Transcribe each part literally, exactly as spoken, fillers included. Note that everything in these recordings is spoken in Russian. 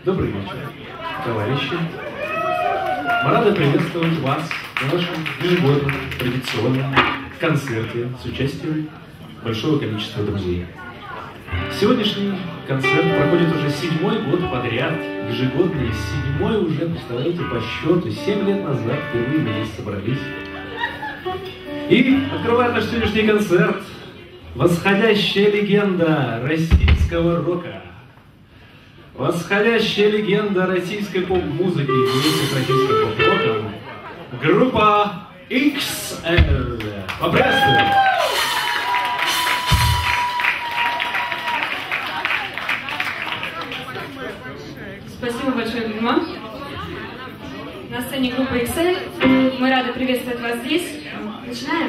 Добрый вечер, товарищи. Мы рады приветствовать вас на нашем ежегодном традиционном концерте с участием большого количества друзей. Сегодняшний концерт проходит уже седьмой год подряд, ежегодный, седьмой уже, представляете, по счету, семь лет назад впервые мы здесь собрались. И открывает наш сегодняшний концерт восходящая легенда российского рока. Восходящая легенда российской поп-музыки, вместе с российским поп-роком, группа икс эл. Поприветствуем! Спасибо большое, Дима. На сцене группа икс эл. Мы рады приветствовать вас здесь. Начинаем.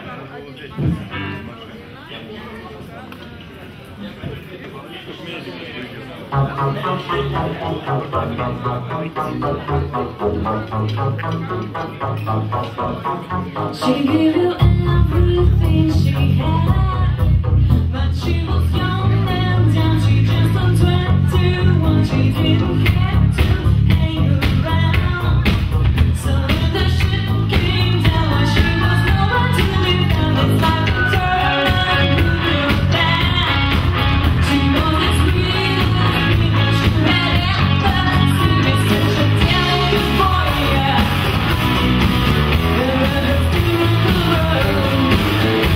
She gave you everything she had, but she was young and dumb. She just turned twenty-one. She didn't care to hang around. So when the shit came down, she was nowhere to be found. It's like a turn and moving back. She was as real as she had ever seen. It's such a damn boy, yeah. And then it's through the world.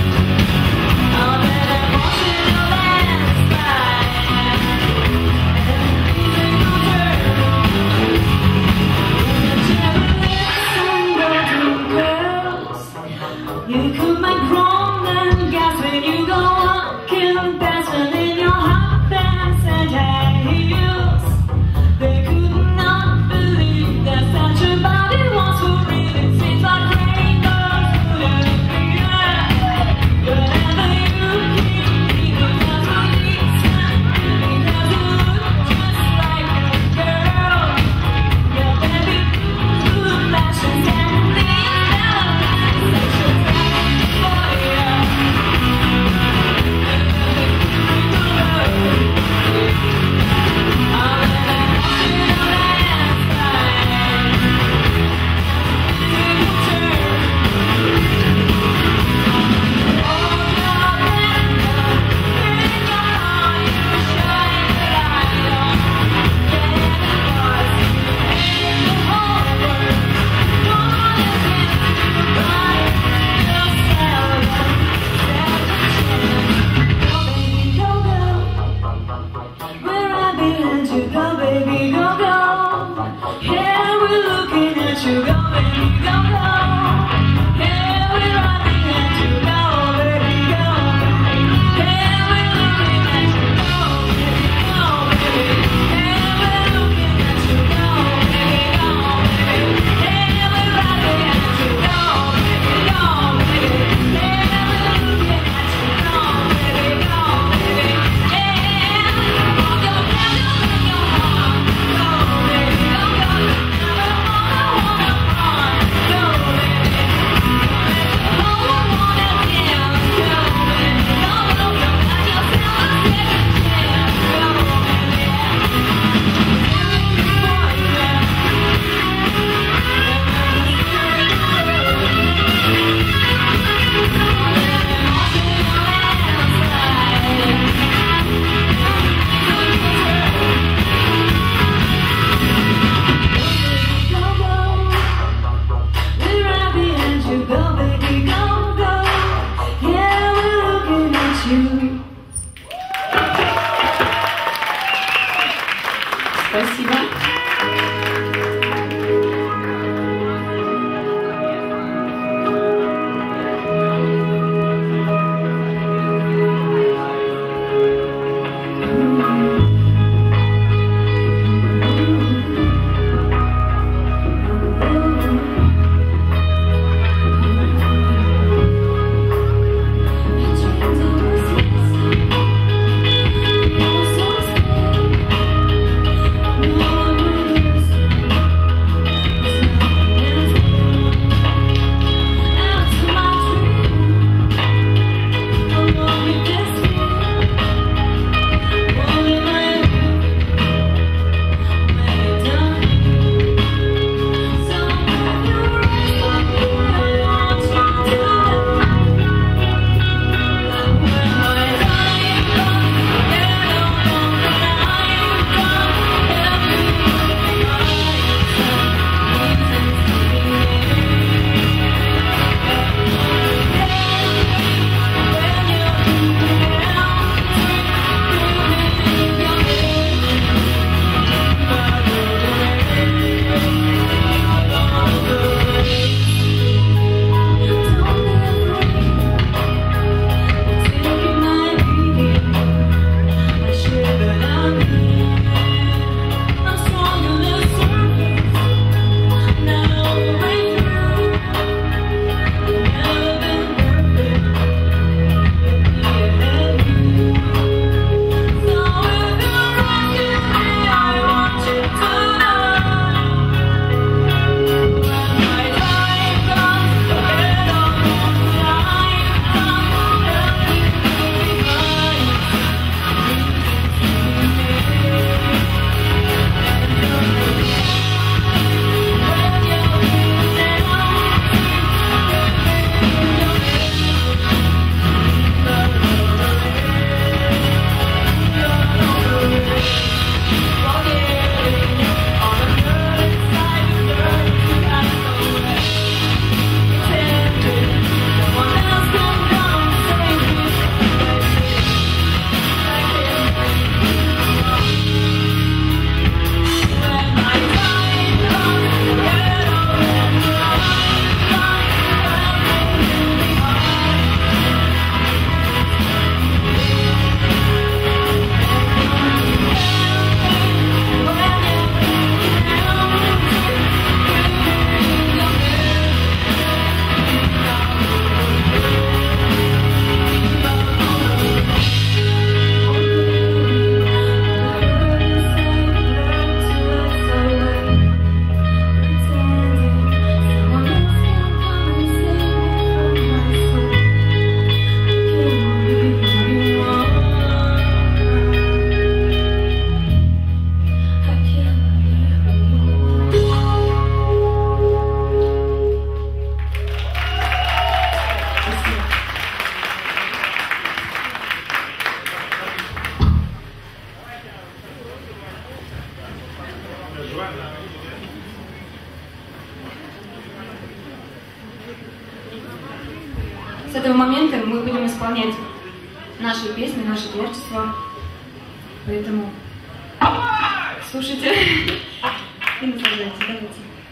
момента мы будем исполнять наши песни, наше творчество. Поэтому слушайте и наслаждайтесь. Давайте.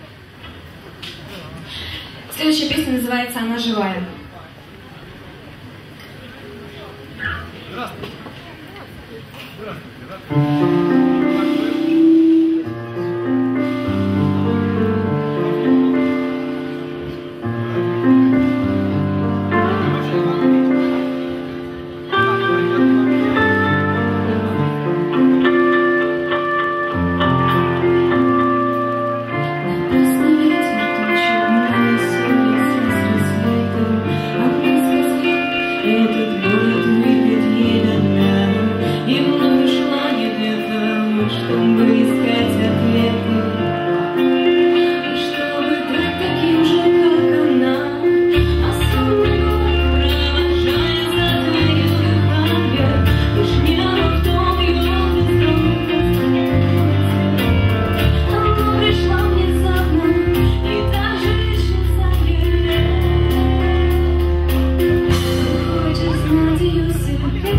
Следующая песня называется «Она живая». Здравствуйте. Этот город медленно, и вновь желание для того, чтобы искать ответы, чтобы быть таким же, как она, а сонный город провожает за дверью дыхания, лишь небо в том ее бездомный конце. Оно пришло внезапно и так же исчезает. Хочешь знать ее секрет?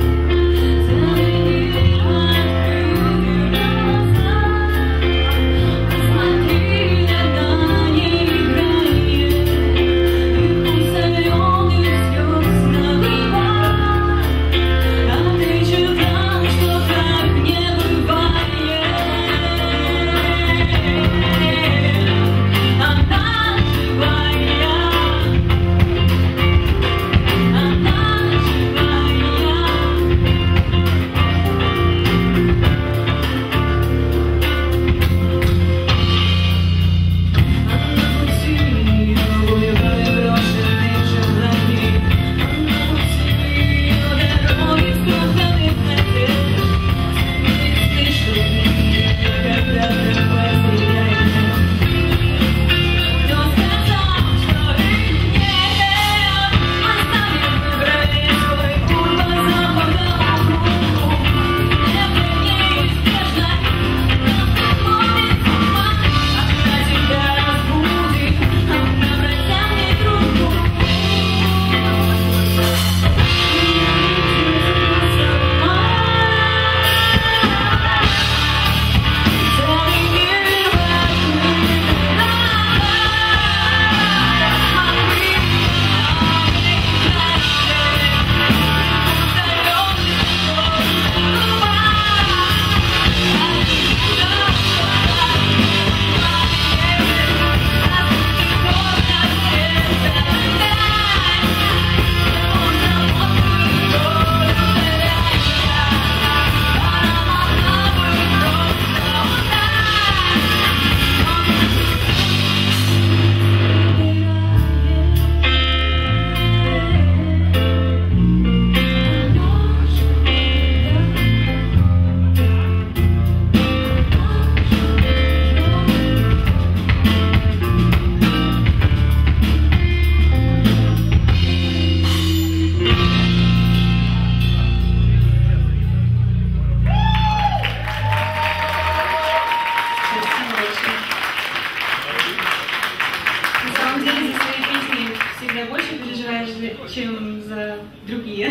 чем за другие.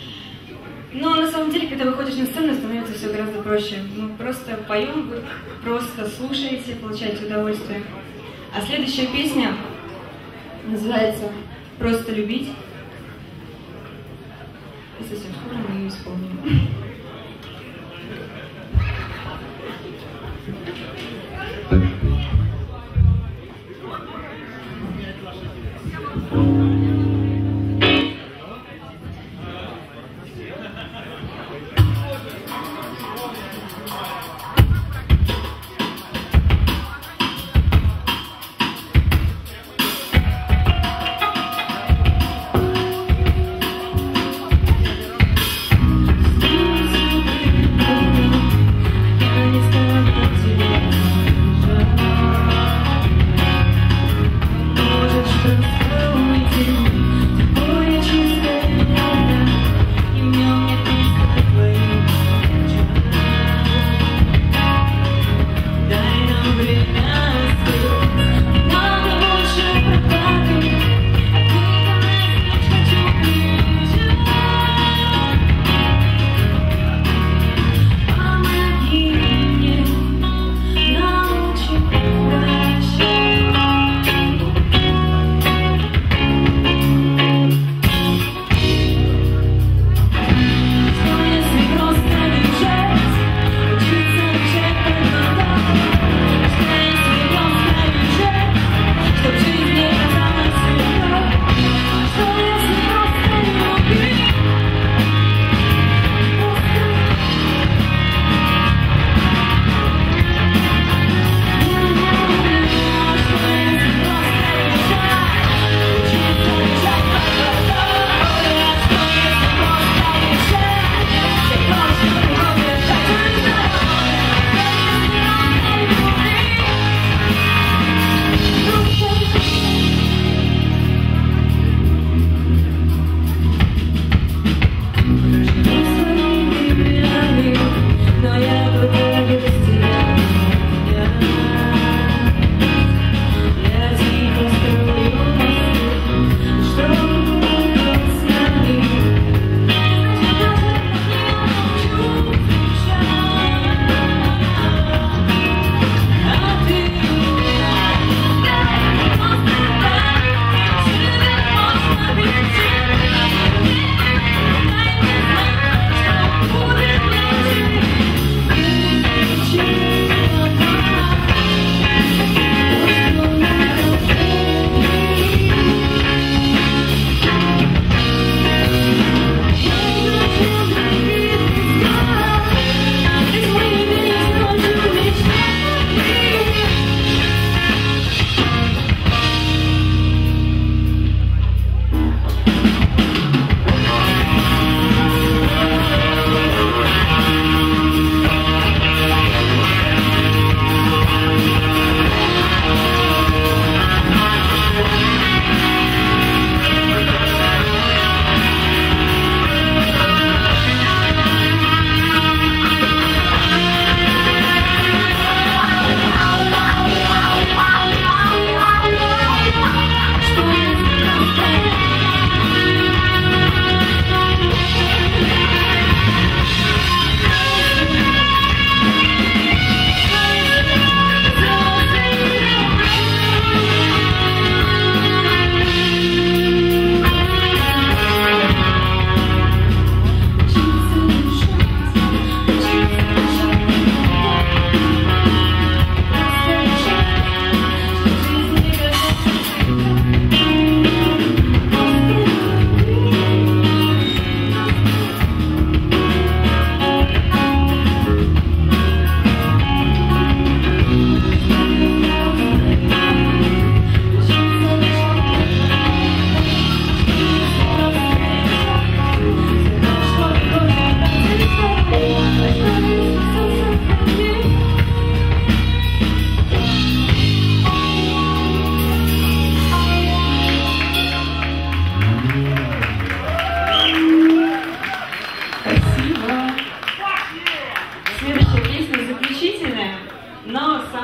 Но на самом деле, когда выходишь на сцену, становится все гораздо проще. Мы просто поем, вы просто слушаете, получаете удовольствие. А следующая песня называется «Просто любить». И совсем скоро мы ее исполним. Thank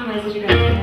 самая зажигательная.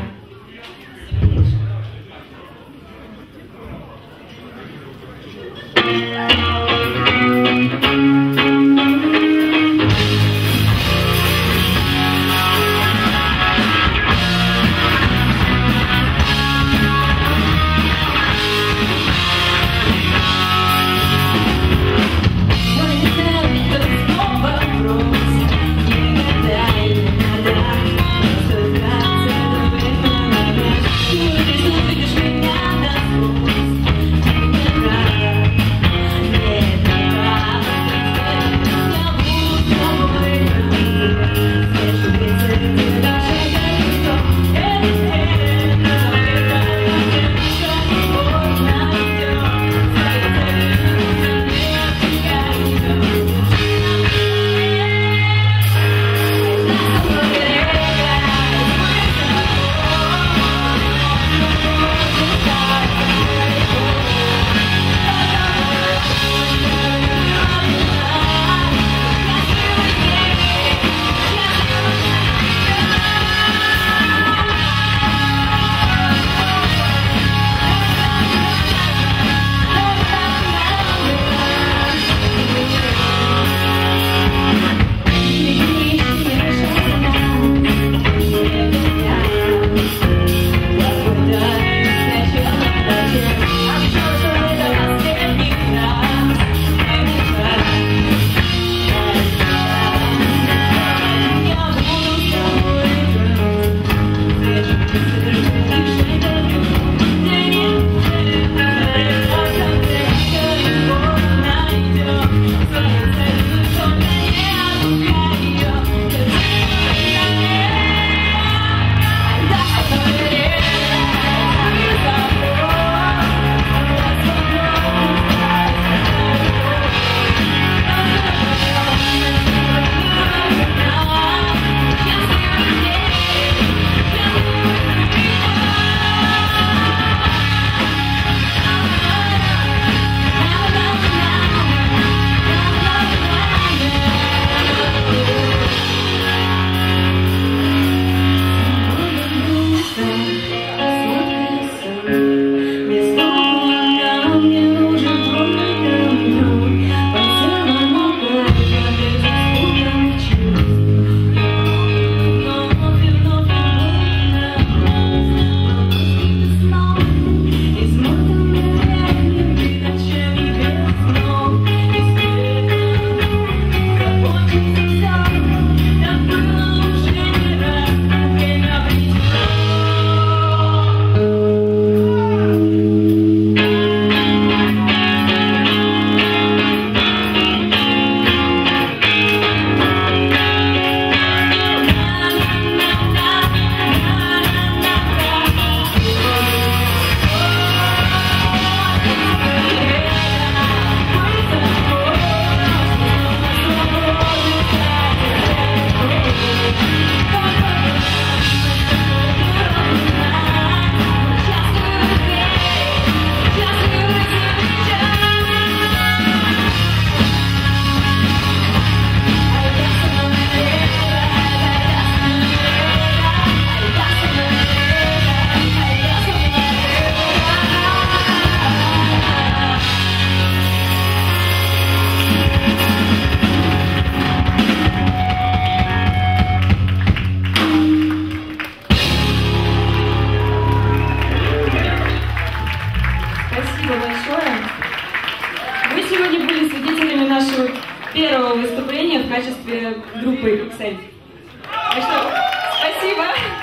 Первого выступления в качестве группы икс эль. Так что, спасибо!